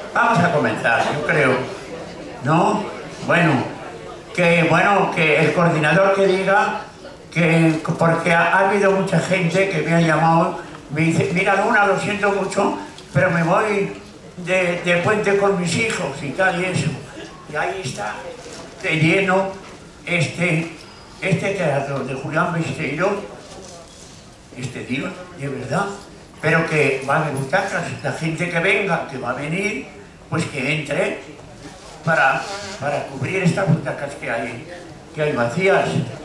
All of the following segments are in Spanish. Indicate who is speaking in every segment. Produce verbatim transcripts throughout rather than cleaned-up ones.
Speaker 1: Vamos a comenzar, yo creo, ¿no? Bueno, que, bueno, que el coordinador que diga que, porque ha, ha habido mucha gente que me ha llamado, me dice, mira Luna, lo siento mucho, pero me voy de, de puente con mis hijos y tal y eso. Y ahí está, de lleno, este, este teatro de Julián Besteiro, este día, de verdad, pero que va a haber butacas, la gente que venga, que va a venir, pues que entre para, para cubrir estas butacas que hay, que hay vacías.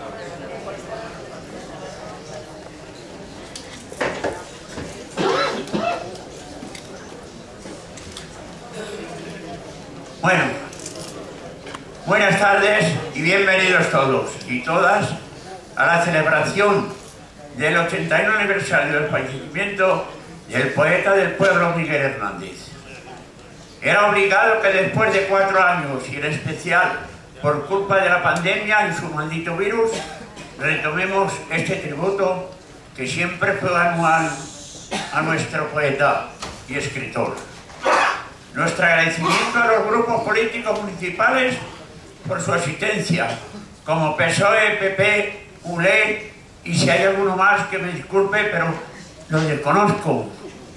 Speaker 1: Bueno, buenas tardes y bienvenidos todos y todas a la celebración del ochenta y uno aniversario del fallecimiento del poeta del pueblo Miguel Hernández. Era obligado que después de cuatro años, y en especial por culpa de la pandemia y su maldito virus, retomemos este tributo que siempre fue anual a nuestro poeta y escritor. Nuestro agradecimiento a los grupos políticos municipales por su asistencia, como P S O E, P P, U L E, y si hay alguno más que me disculpe, pero lo desconozco.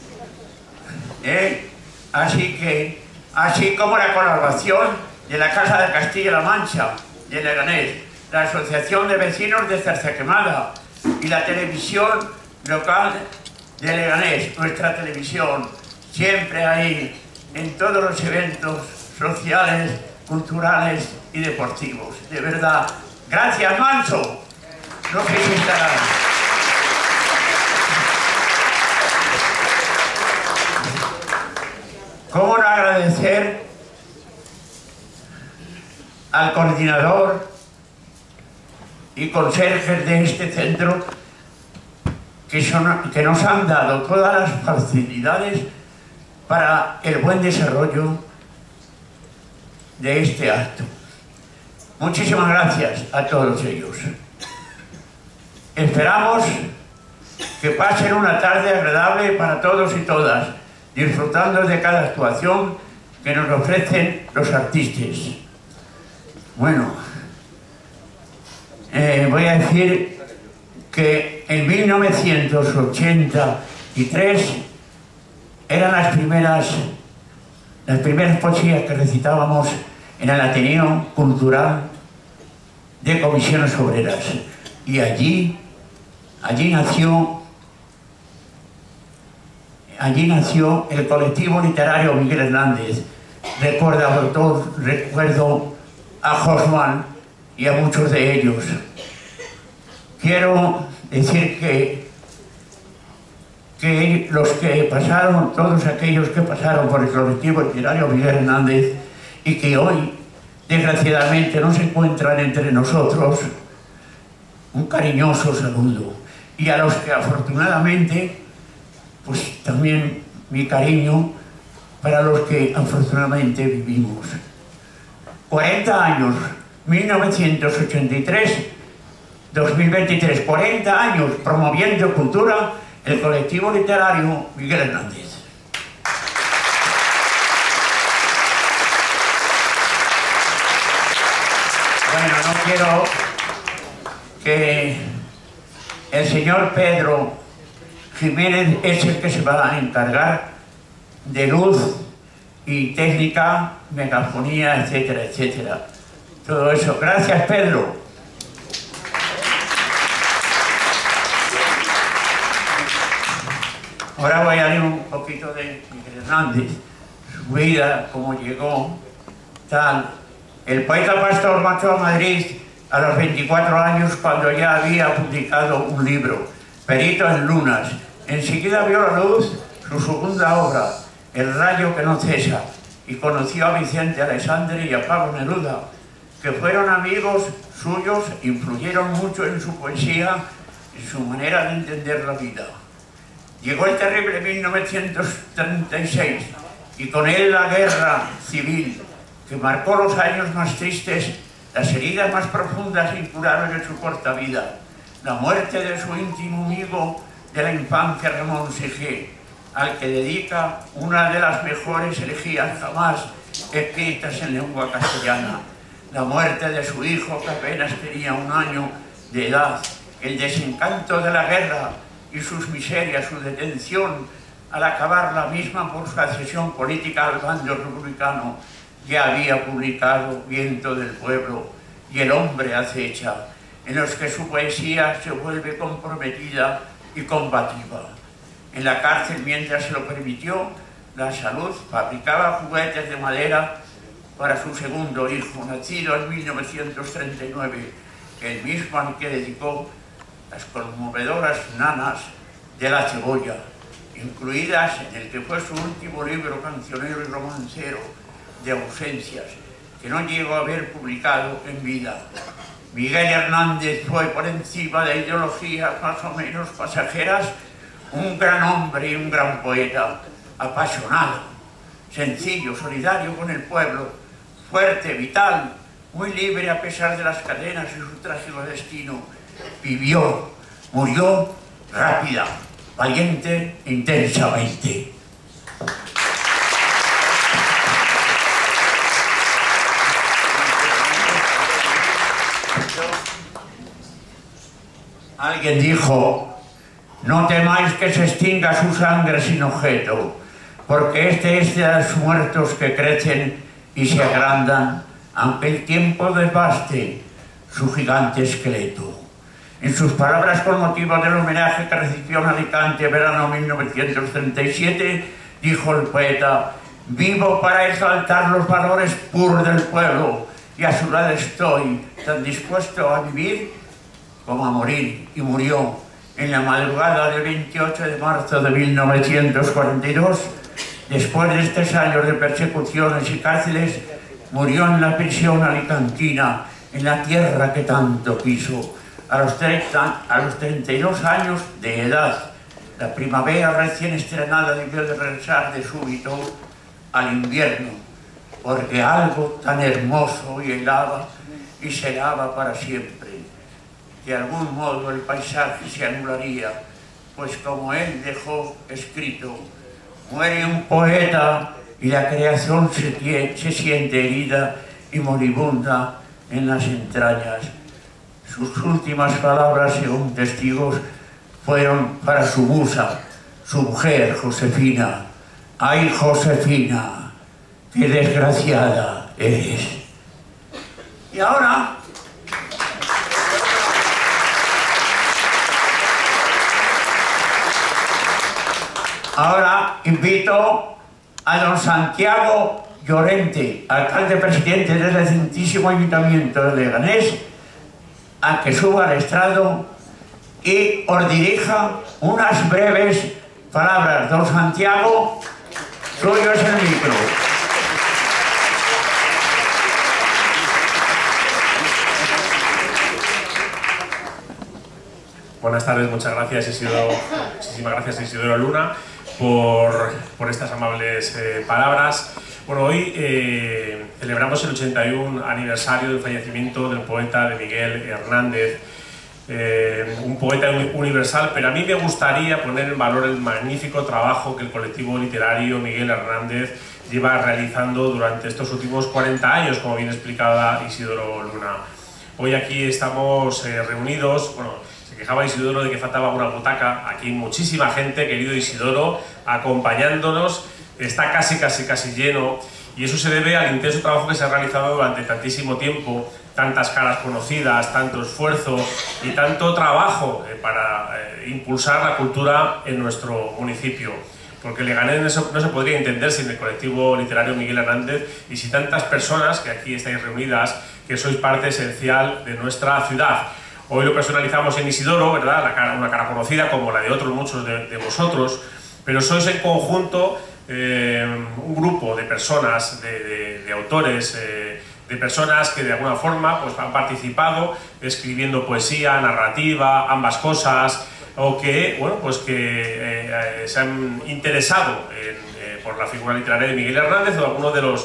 Speaker 1: ¿Eh? Así que, así como la colaboración de la Casa de Castilla-La Mancha, de Leganés, la Asociación de Vecinos de Zarzaquemada y la televisión local de Leganés, nuestra televisión, siempre ahí en todos los eventos sociales, culturales y deportivos. De verdad, gracias, Manso. No sé si estará. ¿Cómo no agradecer al coordinador y conserjes de este centro que, son, que nos han dado todas las facilidades para el buen desarrollo de este acto? Muchísimas gracias a todos ellos. Esperamos que pasen una tarde agradable para todos y todas, disfrutando de cada actuación que nos ofrecen los artistas. Bueno, eh, voy a decir que en mil novecientos ochenta y tres eran las primeras, las primeras poesías que recitábamos en el Ateneo Cultural de Comisiones Obreras. Y allí, allí nació, allí nació el colectivo literario Miguel Hernández. Recuerdo a autor, recuerdo a Hoffman y a muchos de ellos. Quiero decir que que los que pasaron, todos aquellos que pasaron por el colectivo literario Miguel Hernández y que hoy, desgraciadamente, no se encuentran entre nosotros, un cariñoso saludo. Y a los que afortunadamente, pues también mi cariño para los que afortunadamente vivimos. cuarenta años, mil novecientos ochenta y tres a dos mil veintitrés, cuarenta años promoviendo cultura, el colectivo literario Miguel Hernández. Bueno, no quiero que el señor Pedro Jiménez es el que se va a encargar de luz y técnica, megafonía, etcétera, etcétera. Todo eso. Gracias, Pedro. Ahora voy a leer un poquito de Miguel Hernández, su vida, cómo llegó, tal. El poeta pastor marchó a Madrid a los veinticuatro años cuando ya había publicado un libro, Perito en Lunas. Enseguida vio la luz su segunda obra, El rayo que no cesa, y conoció a Vicente Alessandri y a Pablo Neruda, que fueron amigos suyos, influyeron mucho en su poesía, en su manera de entender la vida. Llegó el terrible mil novecientos treinta y seis y con él la guerra civil que marcó los años más tristes, las heridas más profundas e incurables de su corta vida, la muerte de su íntimo amigo de la infancia, Ramón Segé, al que dedica una de las mejores elegías jamás escritas en lengua castellana, la muerte de su hijo que apenas tenía un año de edad, el desencanto de la guerra y sus miserias, su detención al acabar la misma por su adhesión política al bando republicano. Ya había publicado Viento del Pueblo y El hombre acecha, en los que su poesía se vuelve comprometida y combativa. En la cárcel, mientras se lo permitió la salud, fabricaba juguetes de madera para su segundo hijo, nacido en mil novecientos treinta y nueve, el mismo al que dedicó las conmovedoras nanas de la cebolla, incluidas en el que fue su último libro cancionero y romancero de ausencias, que no llegó a haber publicado en vida. Miguel Hernández fue, por encima de ideologías más o menos pasajeras, un gran hombre y un gran poeta, apasionado, sencillo, solidario con el pueblo, fuerte, vital, muy libre a pesar de las cadenas y su trágico destino. Vivió, murió rápida, valiente, intensamente. Alguien dijo: no temáis que se extinga su sangre sin objeto, porque este es de los muertos que crecen y se agrandan, aunque el tiempo desbaste su gigante esqueleto. En sus palabras con motivo del homenaje que recibió en Alicante, verano mil novecientos treinta y siete, dijo el poeta: vivo para exaltar los valores puros del pueblo, y a su lado estoy, tan dispuesto a vivir como a morir. Y murió en la madrugada del veintiocho de marzo de mil novecientos cuarenta y dos, después de tres años de persecuciones y cárceles. Murió en la prisión alicantina, en la tierra que tanto quiso, a los, treinta, a los treinta y dos años de edad. La primavera recién estrenada debió de regresar de súbito al invierno, porque algo tan hermoso y helaba y se helaba para siempre. De algún modo el paisaje se anularía, pues como él dejó escrito: muere un poeta y la creación se, se siente herida y moribunda en las entrañas. Sus últimas palabras, según testigos, fueron para su musa, su mujer, Josefina: ¡ay, Josefina, qué desgraciada eres! Y ahora... Ahora invito a don Santiago Llorente, alcalde presidente del recentísimo Ayuntamiento de Leganés, a que suba al estrado y os dirija unas breves palabras. Don Santiago, suyo es el micro.
Speaker 2: Buenas tardes, muchas gracias Isidoro, muchísimas gracias Isidoro Luna por, por estas amables eh, palabras. Bueno, hoy eh, celebramos el ochenta y un aniversario del fallecimiento del poeta de Miguel Hernández, eh, un poeta universal, pero a mí me gustaría poner en valor el magnífico trabajo que el colectivo literario Miguel Hernández lleva realizando durante estos últimos cuarenta años, como bien explicaba Isidoro Luna. Hoy aquí estamos eh, reunidos, bueno, se quejaba Isidoro de que faltaba una butaca, aquí muchísima gente, querido Isidoro, acompañándonos, está casi, casi, casi lleno, y eso se debe al intenso trabajo que se ha realizado durante tantísimo tiempo, tantas caras conocidas, tanto esfuerzo y tanto trabajo eh, para eh, impulsar la cultura en nuestro municipio. Porque Leganés no se, no se podría entender sin el colectivo literario Miguel Hernández y sin tantas personas que aquí estáis reunidas, que sois parte esencial de nuestra ciudad. Hoy lo personalizamos en Isidoro, ¿verdad? La cara, una cara conocida como la de otros muchos de, de vosotros, pero sois en conjunto eh, un grupo de personas, de, de, de autores, eh, de personas que de alguna forma pues, han participado escribiendo poesía, narrativa, ambas cosas, o que, bueno, pues que eh, se han interesado en, eh, por la figura literaria de Miguel Hernández o alguno de los,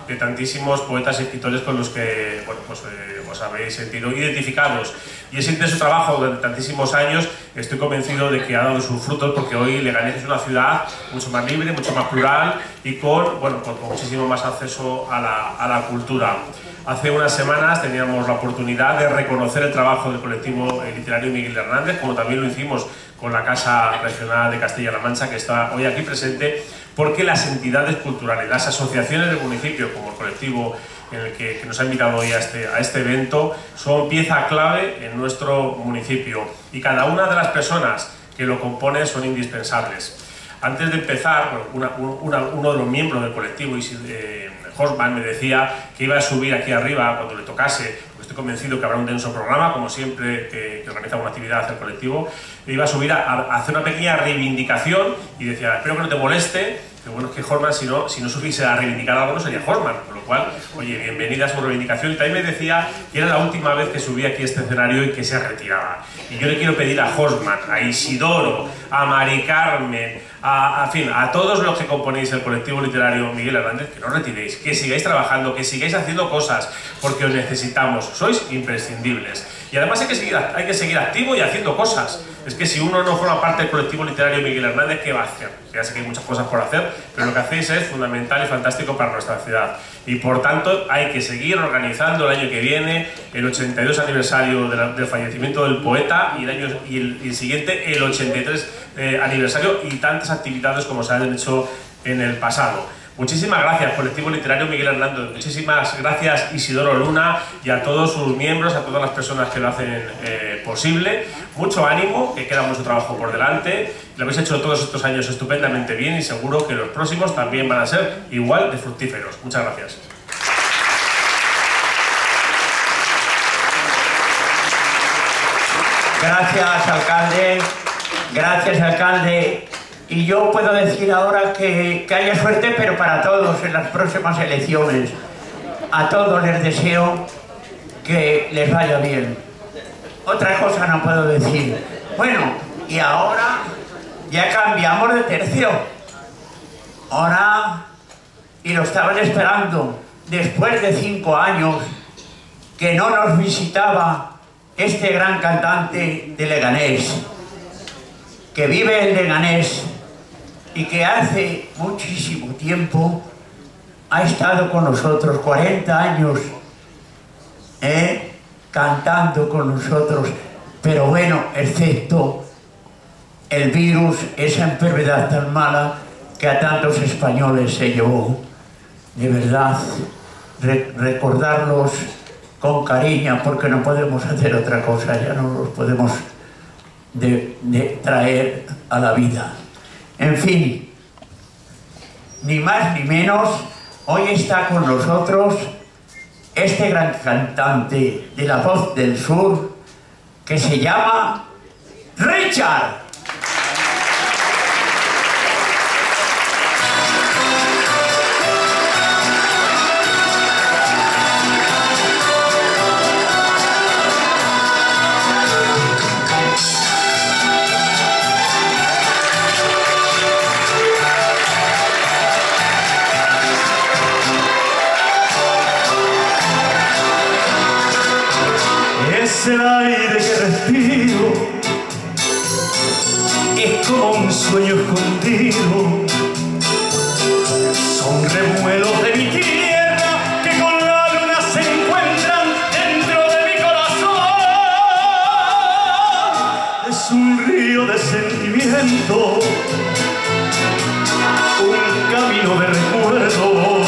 Speaker 2: de tantísimos poetas y escritores con los que bueno, pues, eh, os habéis sentido identificados. Y ese intenso trabajo durante tantísimos años estoy convencido de que ha dado sus frutos, porque hoy Leganés es una ciudad mucho más libre, mucho más plural y con, bueno, con muchísimo más acceso a la, a la cultura. Hace unas semanas teníamos la oportunidad de reconocer el trabajo del colectivo literario Miguel Hernández, como también lo hicimos con la Casa Regional de Castilla-La Mancha, que está hoy aquí presente, porque las entidades culturales, las asociaciones del municipio, como el colectivo en el que, que nos ha invitado hoy a este, a este evento, son pieza clave en nuestro municipio y cada una de las personas que lo componen son indispensables. Antes de empezar, bueno, una, una, uno de los miembros del colectivo, eh, Horstman, me decía que iba a subir aquí arriba cuando le tocase, porque estoy convencido que habrá un denso programa, como siempre que, que organiza una actividad el colectivo, iba a subir a, a hacer una pequeña reivindicación y decía, espero que no te moleste, que bueno, es que Horstman, si no, si no supiese a reivindicar algo, no sería Horstman, con lo cual, oye, bienvenida a su reivindicación. Y también me decía que era la última vez que subía aquí a este escenario y que se retiraba. Y yo le quiero pedir a Horstman, a Isidoro, a Mari Carmen, a, a, en fin, a todos los que componéis el colectivo literario Miguel Hernández, que no retiréis, que sigáis trabajando, que sigáis haciendo cosas, porque os necesitamos, sois imprescindibles. Y además hay que seguir, hay que seguir activo y haciendo cosas. Es que si uno no forma parte del colectivo literario Miguel Hernández, ¿qué va a hacer? Ya sé que hay muchas cosas por hacer, pero lo que hacéis es fundamental y fantástico para nuestra ciudad. Y por tanto hay que seguir organizando el año que viene el ochenta y dos aniversario de la, del fallecimiento del poeta y el, año, y el, y el siguiente el ochenta y tres eh, aniversario y tantas actividades como se han hecho en el pasado. Muchísimas gracias, colectivo literario Miguel Hernández, muchísimas gracias Isidoro Luna y a todos sus miembros, a todas las personas que lo hacen eh, posible. Mucho ánimo, que queda mucho trabajo por delante, lo habéis hecho todos estos años estupendamente bien y seguro que los próximos también van a ser igual de fructíferos. Muchas gracias.
Speaker 1: Gracias, alcalde. Gracias, alcalde. Y yo puedo decir ahora que, que haya suerte, pero para todos en las próximas elecciones. A todos les deseo que les vaya bien. Otra cosa no puedo decir. Bueno, y ahora ya cambiamos de tercio. Ahora, y lo estaban esperando, después de cinco años que no nos visitaba este gran cantante de Leganés, que vive en Leganés, y que hace muchísimo tiempo ha estado con nosotros, cuarenta años, ¿eh? cantando con nosotros, pero bueno, excepto el virus, esa enfermedad tan mala que a tantos españoles se llevó. De verdad, re recordarlos con cariño, porque no podemos hacer otra cosa, ya no los podemos de, de traer a la vida. En fin, ni más ni menos, hoy está con nosotros este gran cantante de la voz del sur que se llama Richard.
Speaker 3: El aire que respiro es como un sueño escondido, son revuelos de mi tierra que con la luna se encuentran dentro de mi corazón. Es un río de sentimiento, un camino de recuerdo,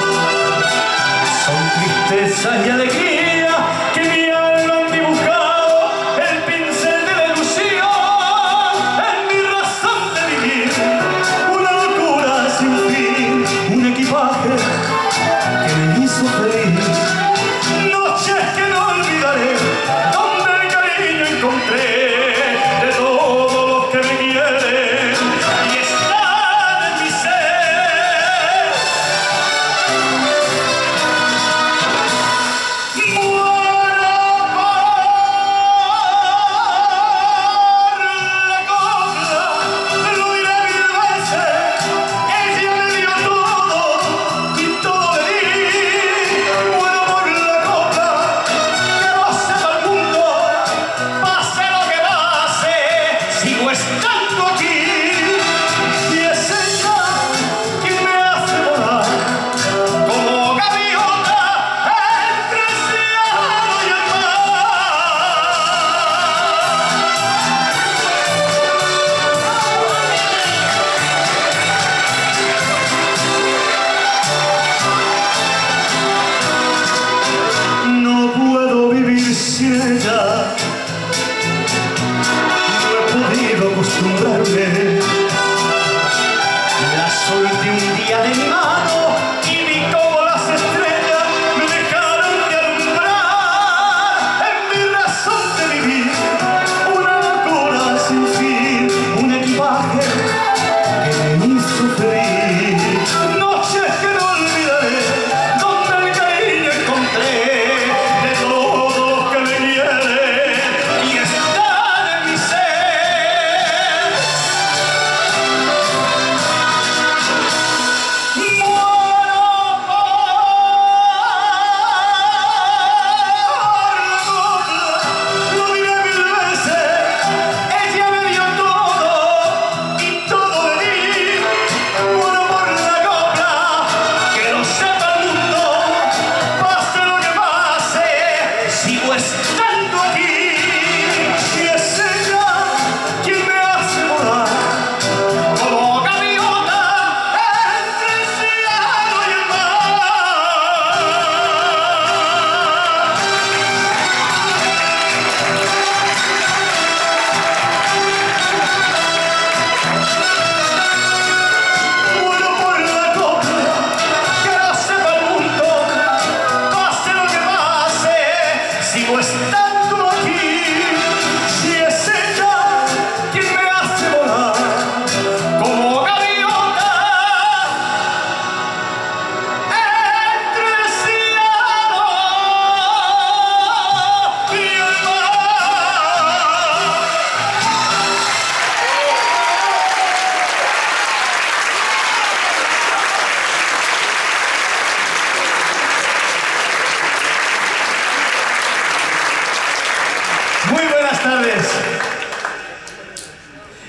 Speaker 3: son tristezas y alegría que mi alma han dibujado el pincel de la ilusión en mi razón de vivir, una locura sin fin, un equipaje que me hizo feliz, noches que no olvidaré, donde el cariño encontré de todos los que me quieren y están en mi ser.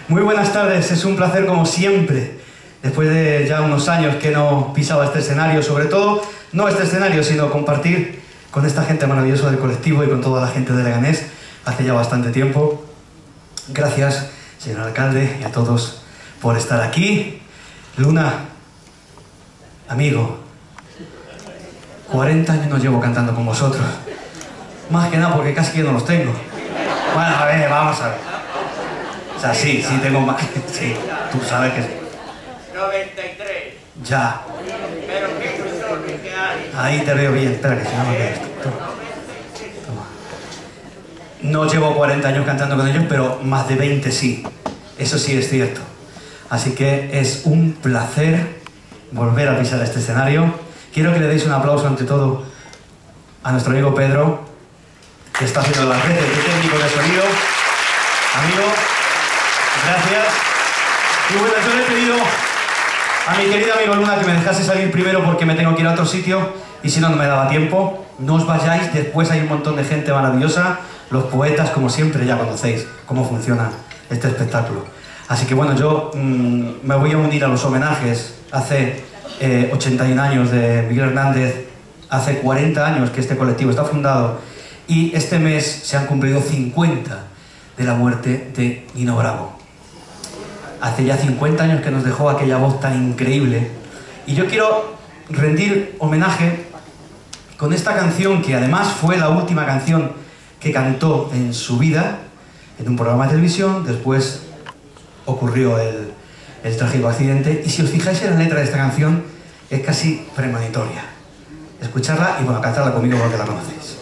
Speaker 4: Muy buenas tardes, es un placer como siempre, después de ya unos años que no pisaba este escenario, sobre todo, no este escenario, sino compartir con esta gente maravillosa del colectivo y con toda la gente de Leganés hace ya bastante tiempo. Gracias, señor alcalde, y a todos por estar aquí. Luna, amigo, cuarenta años no llevo cantando con vosotros. Más que nada porque casi que no los tengo. Bueno, a ver, vamos a ver. O sea, sí, sí tengo más. Sí, tú sabes que sí.
Speaker 1: noventa y tres.
Speaker 4: Ya.
Speaker 1: Pero qué curioso que hay.
Speaker 4: Ahí te veo bien. Espera que si no me quedo esto. Toma. Toma. No llevo cuarenta años cantando con ellos, pero más de veinte sí. Eso sí es cierto. Así que es un placer volver a pisar este escenario. Quiero que le deis un aplauso ante todo a nuestro amigo Pedro, que está haciendo las veces de técnico de sonido. Amigo, gracias. Y bueno, yo le he pedido a mi querido amigo Luna que me dejase salir primero porque me tengo que ir a otro sitio y si no, no me daba tiempo. No os vayáis, después hay un montón de gente maravillosa. Los poetas, como siempre, ya conocéis cómo funciona este espectáculo. Así que bueno, yo mmm, me voy a unir a los homenajes. Hace eh, ochenta y un años de Miguel Hernández, hace cuarenta años que este colectivo está fundado y este mes se han cumplido cincuenta de la muerte de Nino Bravo. Hace ya cincuenta años que nos dejó aquella voz tan increíble y yo quiero rendir homenaje con esta canción que además fue la última canción que cantó en su vida en un programa de televisión. Después ocurrió el, el trágico accidente y si os fijáis en la letra de esta canción es casi premonitoria. Escucharla y bueno, cantarla conmigo porque la conocéis.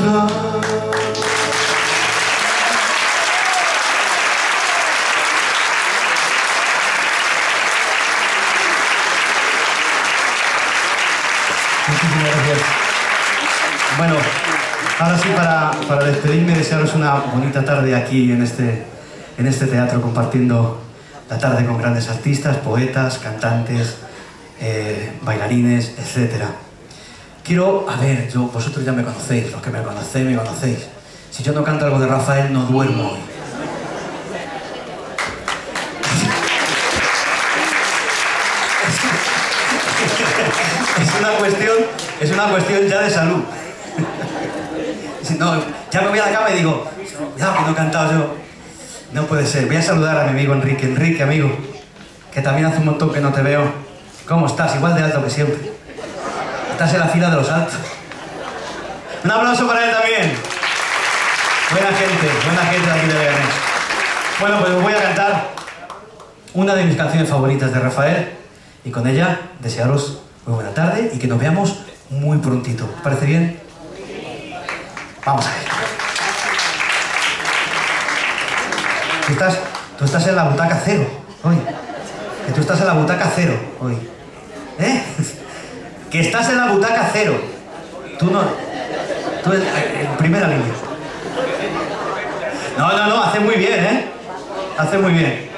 Speaker 3: atrás.
Speaker 4: Muchísimas gracias. Bueno, ahora sí, para, para despedirme, desearos una bonita tarde aquí en este, en este teatro, compartiendo la tarde con grandes artistas, poetas, cantantes, eh, bailarines, etcétera. Quiero, a ver, yo, vosotros ya me conocéis, los que me conocéis, me conocéis. Si yo no canto algo de Rafael, no duermo hoy. Es una cuestión, es una cuestión ya de salud. No, ya me voy a la cama y digo, ya que no he cantado yo. No puede ser. Voy a saludar a mi amigo Enrique. Enrique, amigo, que también hace un montón que no te veo. ¿Cómo estás? Igual de alto que siempre. Estás en la fila de los altos. Un aplauso para él también. Buena gente, buena gente de aquí de Leganés. Bueno, pues os voy a cantar una de mis canciones favoritas de Rafael y con ella desearos muy buena tarde y que nos veamos muy prontito. ¿Os parece bien? Vamos a ver. Tú estás, tú estás en la butaca cero hoy. Que tú estás en la butaca cero hoy. ¿Eh? Que estás en la butaca cero. Tú no... Tú en, en primera línea. No, no, no, hace muy bien, ¿eh? Hace muy bien.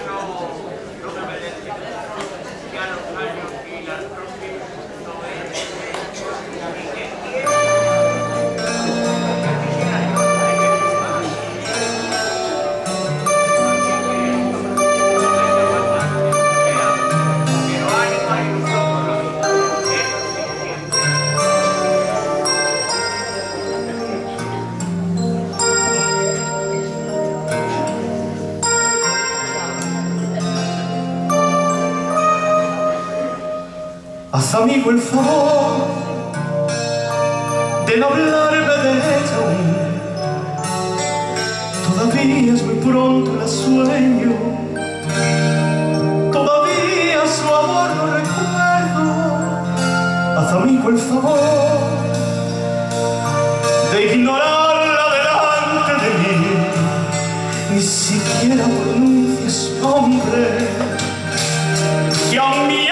Speaker 3: Haz, amigo, el favor de no hablarme de ella aún. Todavía es muy pronto, la sueño. Todavía su amor no recuerdo. Haz, amigo, el favor de ignorarla delante de mí. Ni siquiera pronuncia su nombre. Que a mí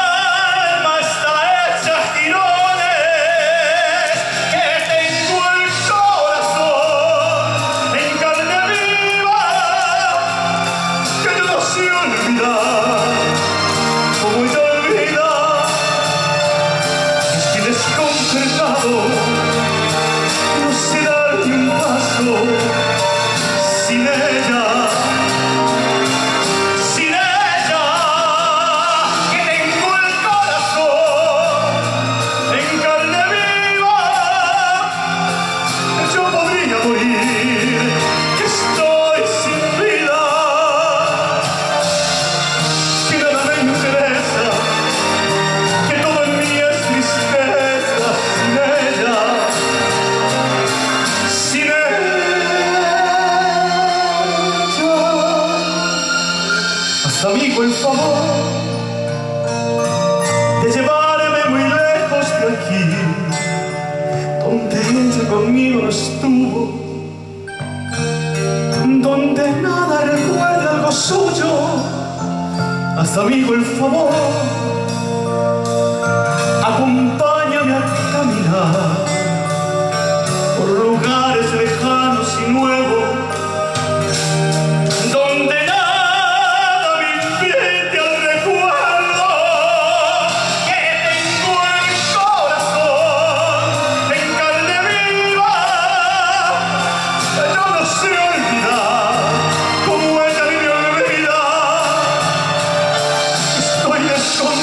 Speaker 3: amigo, el favor de llevarme muy lejos de aquí, donde ella conmigo no estuvo, donde nada recuerda algo suyo. Haz, amigo, el favor, acompáñame a caminar por lugares lejanos y nuevos, con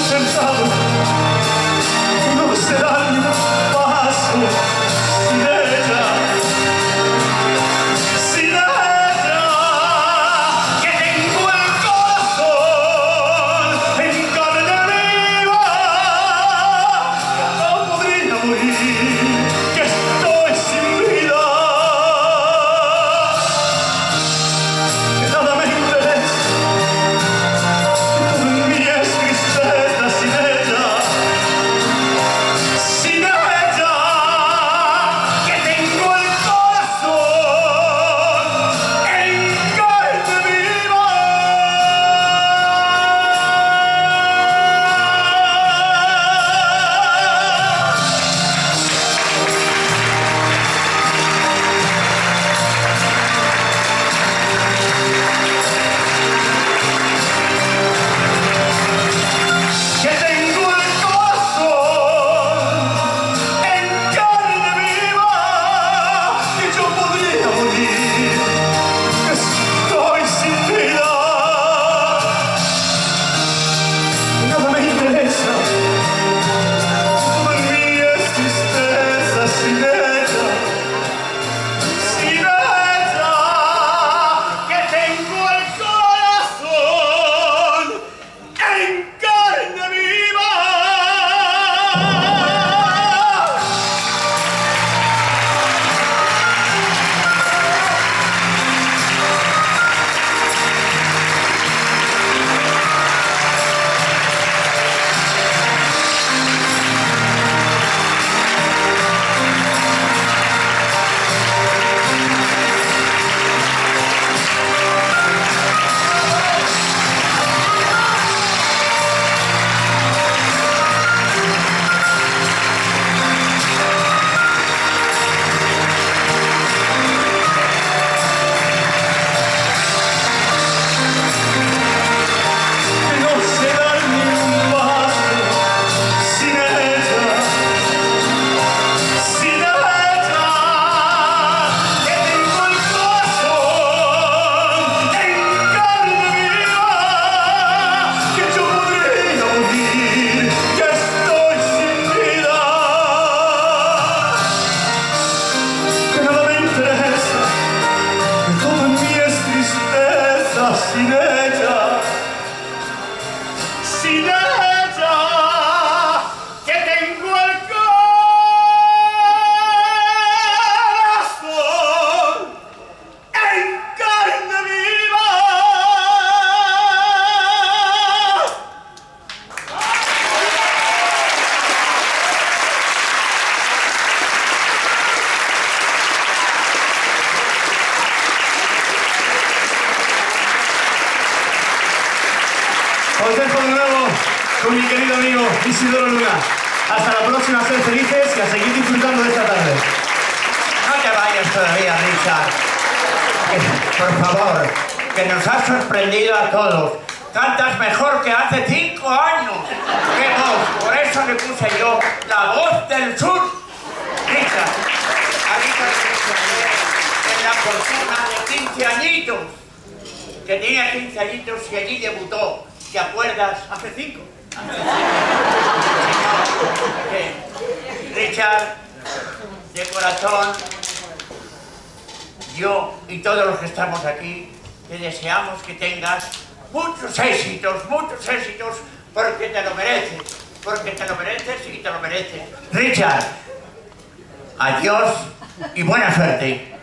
Speaker 4: Isidoro Luna. Hasta la próxima, ser felices y a seguir disfrutando de esta tarde.
Speaker 1: No te vayas todavía, Richard. Que, por favor, que nos has sorprendido a todos. Cantas mejor que hace cinco años. ¡Qué voz! Por eso le puse yo la voz del sur. Richard, ahorita en la fortuna de quince añitos. Que tenía quince añitos y allí debutó. ¿Te acuerdas? Hace cinco. Richard, de corazón, yo y todos los que estamos aquí, te deseamos que tengas muchos éxitos, muchos éxitos, porque te lo mereces, porque te lo mereces y te lo mereces. Richard, adiós y buena suerte.